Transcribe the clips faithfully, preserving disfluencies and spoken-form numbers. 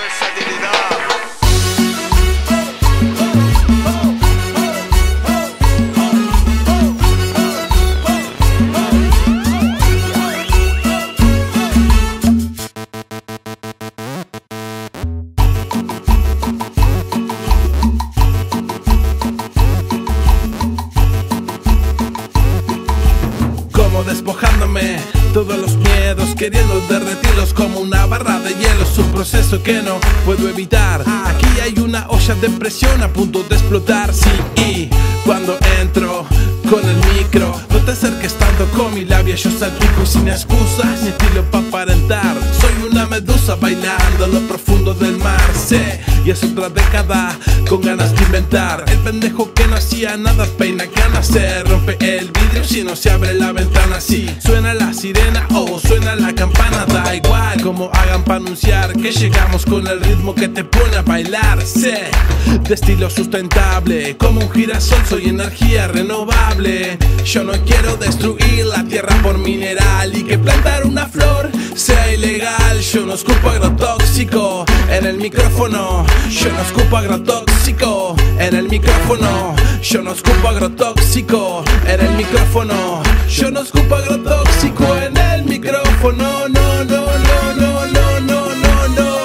Despojándome todos los miedos, queriendo derretirlos como una barra de hielo. Es un proceso que no puedo evitar. Aquí hay una olla de presión a punto de explotar. Sí, y cuando entro con el micro, no te acerques tanto con mi labia. Yo salpico sin excusas ni estilo pa' aparentar. Soy una medusa bailando en lo profundo del mar. Sé, y es otra década con ganas de inventar. El pendejo que no hacía nada peina ganas. Se rompe el vidrio si no se abre la ventana. Si suena la sirena o suena la campana, da igual como hagan para anunciar que llegamos con el ritmo que te pone a bailar. Sé, de estilo sustentable, como un girasol soy energía renovable. Yo no quiero destruir la tierra por mineral y que plantar una flor sea ilegal. Yo no escupo agrotóxico en el micrófono. Yo no escupo agrotóxico en el micrófono. Yo no escupo agrotóxico en el micrófono. Yo no escupo agrotóxico en el micrófono. No, no, no, no, no, no, no, no.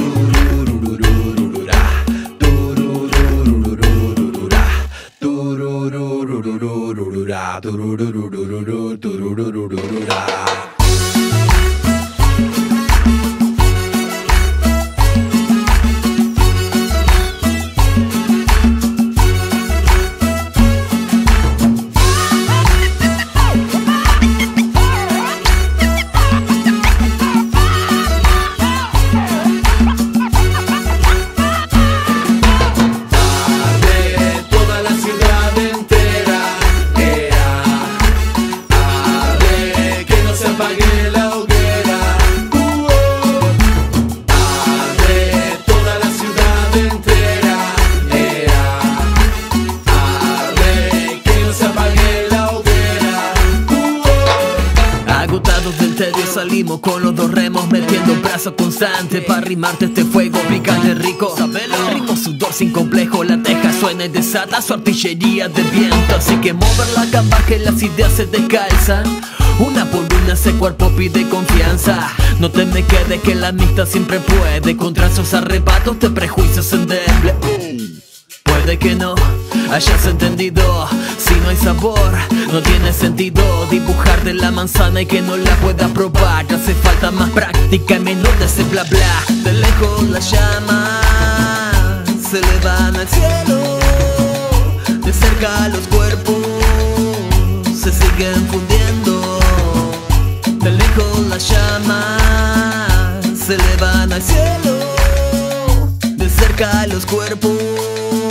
Salimos con los dos remos metiendo un brazo constante para rimarte este fuego picante rico. Sabelo, ritmo sudor sin complejo, la teja suena y desata su artillería de viento. Así que mover la capa que las ideas se descalzan. Una por una ese cuerpo pide confianza. No te me quedes que la amistad siempre puede contra esos arrebatos de prejuicios endebles. Puede que no hayas entendido, si no hay sabor, no tiene sentido dibujarte la manzana y que no la puedas probar. Te hace falta más práctica y menos de ese bla bla. De lejos las llamas se elevan al cielo, de cerca los cuerpos se siguen fundiendo. De lejos las llamas se elevan al cielo, de cerca los cuerpos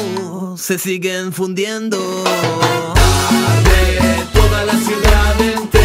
se siguen fundiendo. Arde toda la ciudad entera.